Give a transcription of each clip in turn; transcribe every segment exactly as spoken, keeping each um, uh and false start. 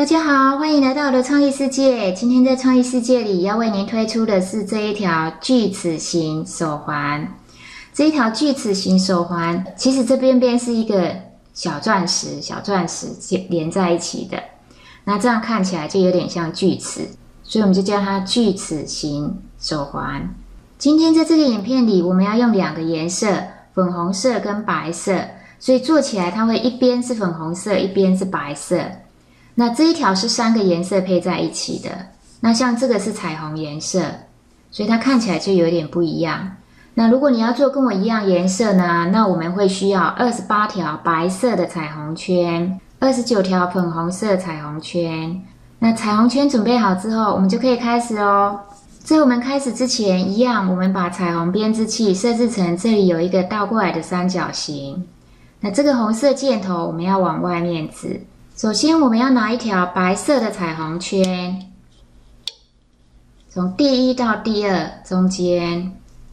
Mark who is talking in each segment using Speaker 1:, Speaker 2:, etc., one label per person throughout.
Speaker 1: 大家好，欢迎来到我的创意世界。今天在创意世界里要为您推出的是这一条锯齿形手环。这一条锯齿形手环，其实这边边是一个小钻石，小钻石连在一起的。那这样看起来就有点像锯齿，所以我们就叫它锯齿形手环。今天在这个影片里，我们要用两个颜色，粉红色跟白色，所以做起来它会一边是粉红色，一边是白色。那这一条是三个颜色配在一起的，那像这个是彩虹颜色，所以它看起来就有点不一样。那如果你要做跟我一样颜色呢，那我们会需要二十八条白色的彩虹圈，二十九条粉红色彩虹圈。那彩虹圈准备好之后，我们就可以开始哦。在我们开始之前，一样我们把彩虹编织器设置成这里有一个倒过来的三角形。那这个红色箭头我们要往外面指。首先我们要拿一条白色的彩虹圈，从第一到第二中间，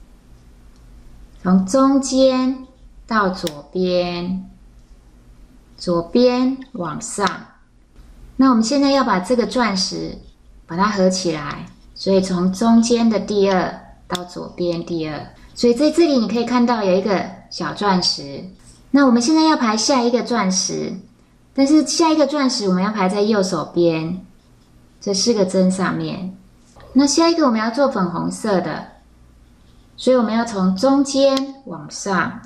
Speaker 1: 从中间到左边，左边往上。那我们现在要把这个钻石把它合起来，所以从中间的第二到左边第二，所以在这里你可以看到有一个小钻石。那我们现在要排下一个钻石，但是下一个钻石我们要排在右手边，这四个针上面。那下一个我们要做粉红色的，所以我们要从中间往上，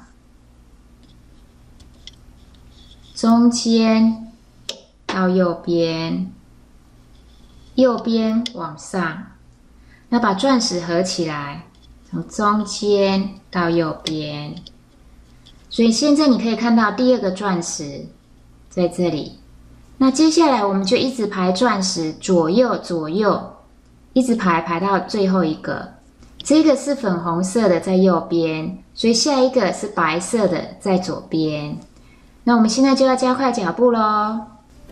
Speaker 1: 中间到右边，右边往上。那把钻石合起来，从中间到右边。所以现在你可以看到第二个钻石在这里。那接下来我们就一直排钻石，左右左右，一直排排到最后一个。这个是粉红色的在右边，所以下一个是白色的在左边。那我们现在就要加快脚步咯。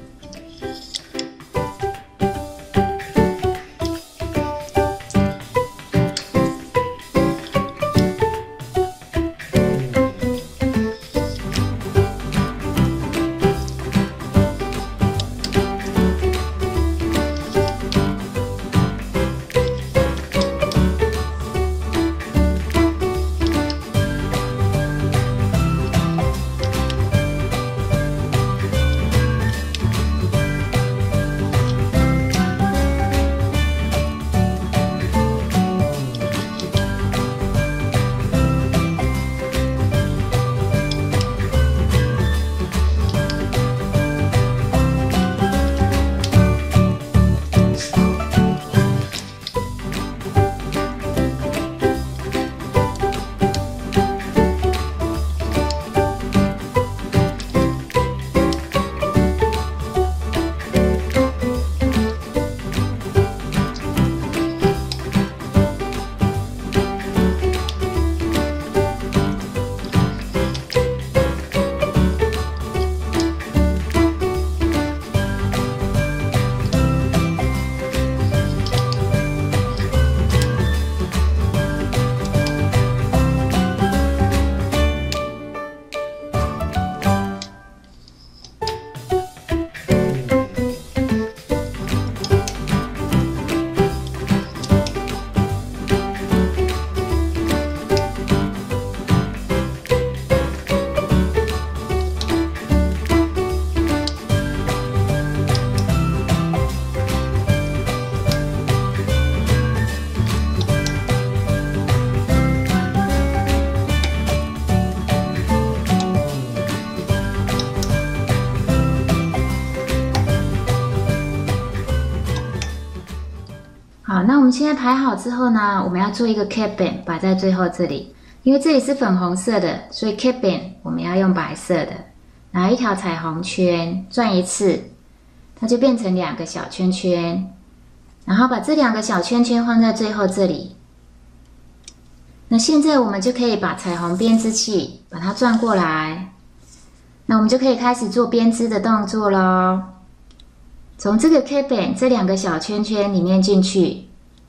Speaker 1: 好，那我们现在排好之后呢，我们要做一个 cap band 摆在最后这里。因为这里是粉红色的，所以 cap band 我们要用白色的。拿一条彩虹圈转一次，它就变成两个小圈圈，然后把这两个小圈圈放在最后这里。那现在我们就可以把彩虹编织器把它转过来，那我们就可以开始做编织的动作咯。从这个 cap band 这两个小圈圈里面进去，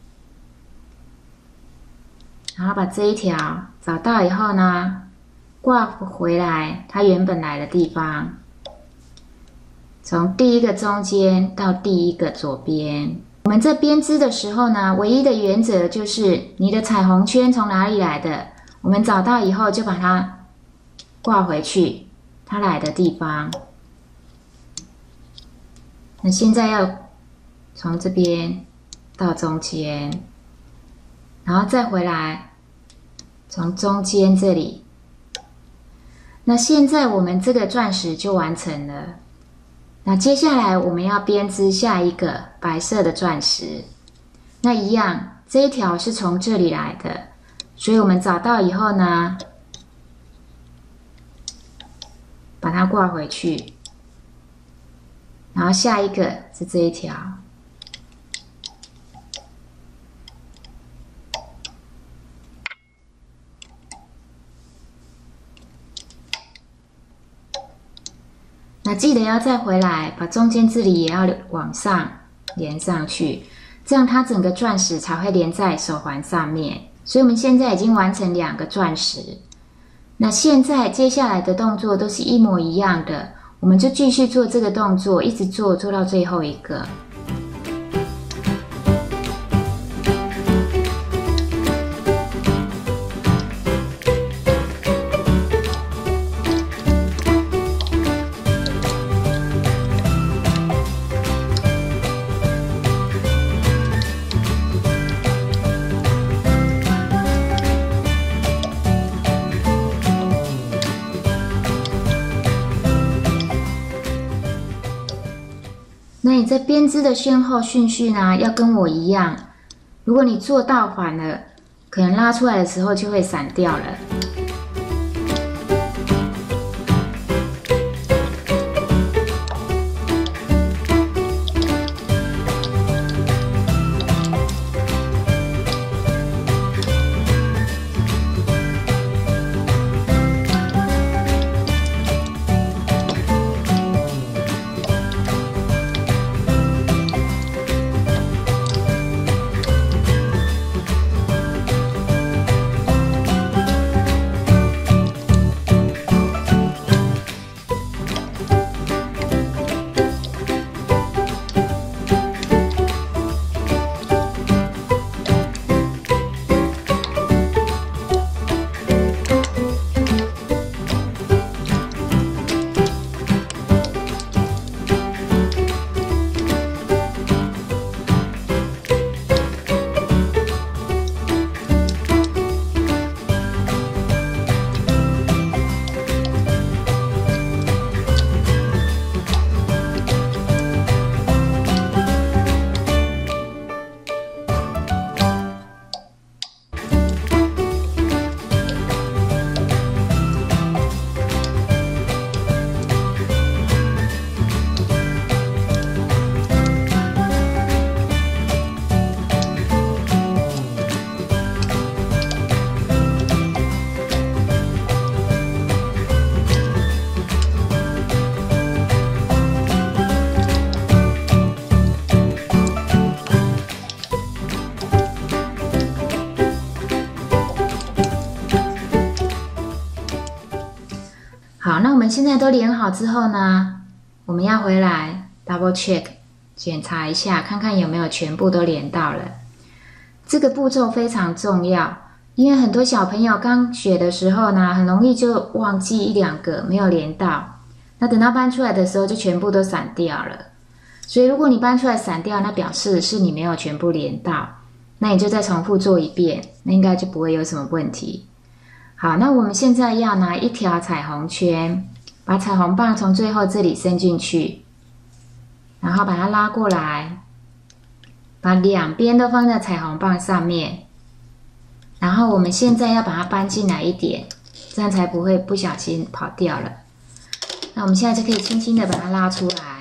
Speaker 1: 然后把这一条找到以后呢，挂回来它原本来的地方。 从第一个中间到第一个左边。我们这编织的时候呢，唯一的原则就是你的彩虹圈从哪里来的，我们找到以后就把它挂回去它来的地方。那现在要从这边到中间，然后再回来从中间这里。那现在我们这个钻石就完成了。那接下来我们要编织下一个白色的钻石。那一样，这一条是从这里来的，所以我们找到以后呢，把它挂回去。然后下一个是这一条。那记得要再回来，把中间这里也要往上连上去，这样它整个钻石才会连在手环上面。所以我们现在已经完成两个钻石。那现在接下来的动作都是一模一样的，我们就继续做这个动作，一直做做到最后一个。那你在编织的先后顺序呢，要跟我一样。如果你做倒反了，可能拉出来的时候就会散掉了。好，那我们现在都连好之后呢，我们要回来 double check 检查一下，看看有没有全部都连到了。这个步骤非常重要，因为很多小朋友刚学的时候呢，很容易就忘记一两个没有连到，那等到搬出来的时候就全部都散掉了。所以如果你搬出来散掉，那表示是你没有全部连到，那你就再重复做一遍，那应该就不会有什么问题。好，那我们现在要拿一条彩虹圈，把彩虹棒从最后这里伸进去，然后把它拉过来，把两边都放在彩虹棒上面，然后我们现在要把它搬进来一点，这样才不会不小心跑掉了。那我们现在就可以轻轻的把它拉出来。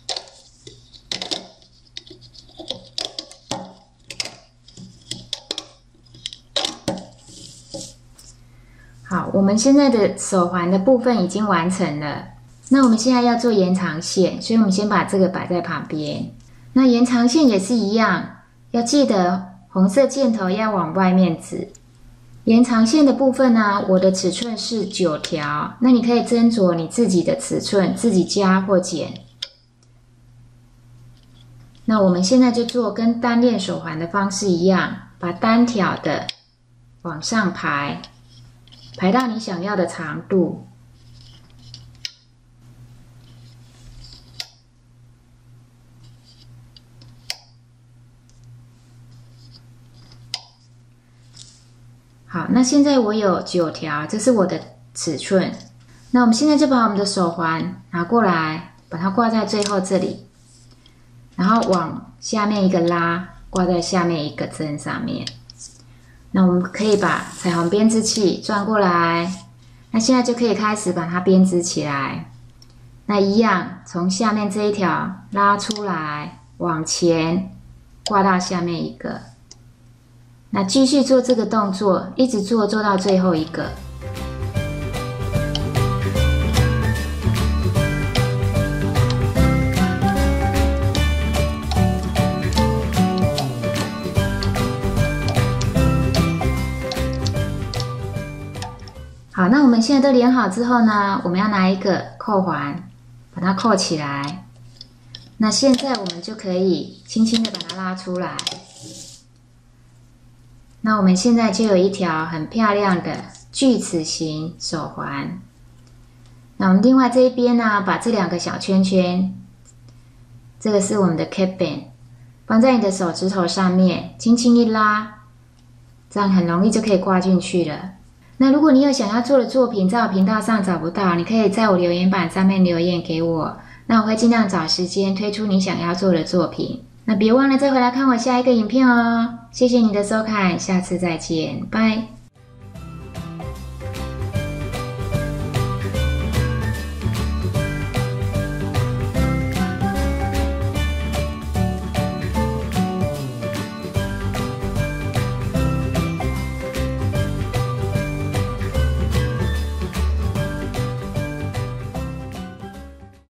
Speaker 1: 好，我们现在的手环的部分已经完成了。那我们现在要做延长线，所以我们先把这个摆在旁边。那延长线也是一样，要记得红色箭头要往外面指。延长线的部分呢，我的尺寸是九条，那你可以斟酌你自己的尺寸，自己加或减。 那我们现在就做跟单链手环的方式一样，把单条的往上排，排到你想要的长度。好，那现在我有九条，这是我的尺寸。那我们现在就把我们的手环拿过来，把它挂在最后这里，然后往下面一个拉，挂在下面一个针上面。那我们可以把彩虹编织器转过来，那现在就可以开始把它编织起来。那一样，从下面这一条拉出来，往前挂到下面一个。那继续做这个动作，一直做做到最后一个。好，那我们现在都连好之后呢，我们要拿一个扣环，把它扣起来。那现在我们就可以轻轻的把它拉出来。那我们现在就有一条很漂亮的锯齿形手环。那我们另外这一边呢，把这两个小圈圈，这个是我们的 cap band， 放在你的手指头上面，轻轻一拉，这样很容易就可以挂进去了。那如果你有想要做的作品，在我频道上找不到，你可以在我留言板上面留言给我，那我会尽量找时间推出你想要做的作品。那别忘了再回来看我下一个影片哦！谢谢你的收看，下次再见，拜。